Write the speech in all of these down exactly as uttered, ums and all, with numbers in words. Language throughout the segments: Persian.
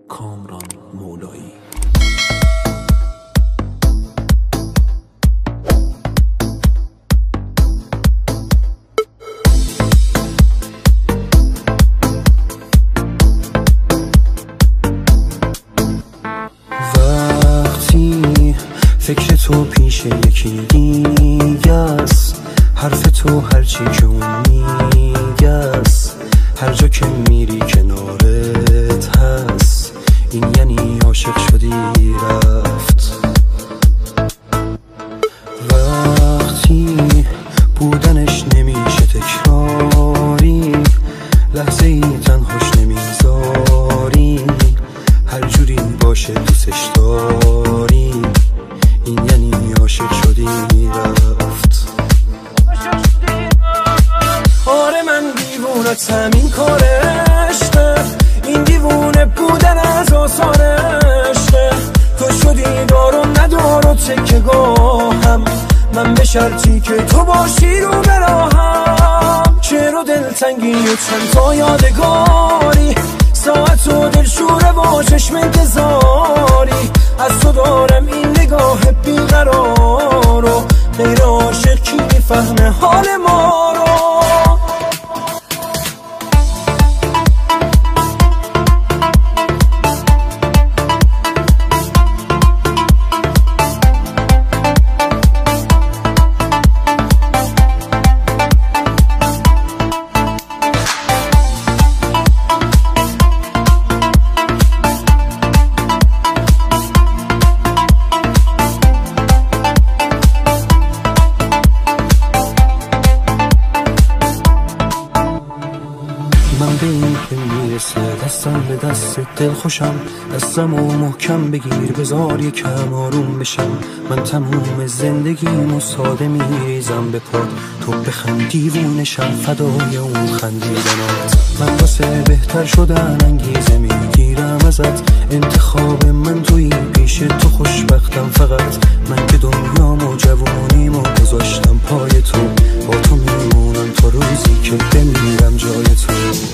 کامران مولایی. وقتی فکر تو پیش یکی دیگه است، حرف تو هرچی که اون میگه است، هر جا که میری کنارت هست، این یعنی عاشق شدی رفت. وقتی بودنش نمیشه تکراری، لحظه ای تنهاش نمیذاری، هر جوری باشه دوستش داری، این یعنی عاشق شدی رفت. آره من دیوونت همین کارشته، این دیوونه بودن از آثارشته. تو شدی دار و ندار و تکه‌گاهم، من به شرطی که تو باشی رو براهم. چرا دلتنگی و چند تا یادگاری، ساعت و دلشوره و چشم انتظاری. از تو دارم این نگاه بیقرار و غیر عاشق کی میفهمه حال ما رو. من به این که میرسه دستم به دست دل خوشم، دستم و محکم بگیر بذار یکم آروم بشم. من تموم زندگیم و ساده میریزم به پاد، تو بخند دیوونشم فدای اون خندیدنات. من واسه بهتر شدن انگیزه میگیرم ازت، انتخاب من توی پیش تو خوشبختم فقط. من که دنیام و جوانیم و گذاشتم پای تو، با تو میمونم تا روزی که بمیرم جای تو.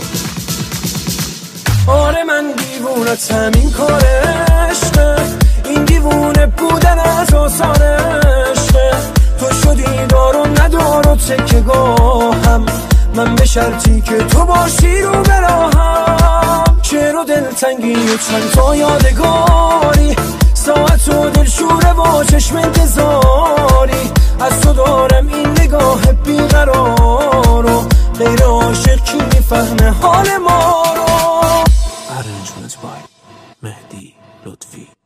آره من دیوونت همین کارشته، این دیوونه بودن از آثارشته. تو شدی دار و ندار و تکه‌گاهم، من به شرطی که تو باشی رو براهم. چرا دلتنگی و چند تا یادگاری، ساعت و دلشوره و چشم انتظاری. از تو دارم این نگاه بیقرار و غیر عاشق کی میفهمه حال ما رو. Arrangement by مهدی لطفی.